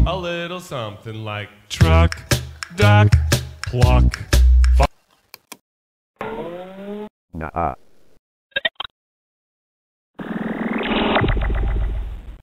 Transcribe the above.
a little something like truck, duck, pluck. Nuh-uh.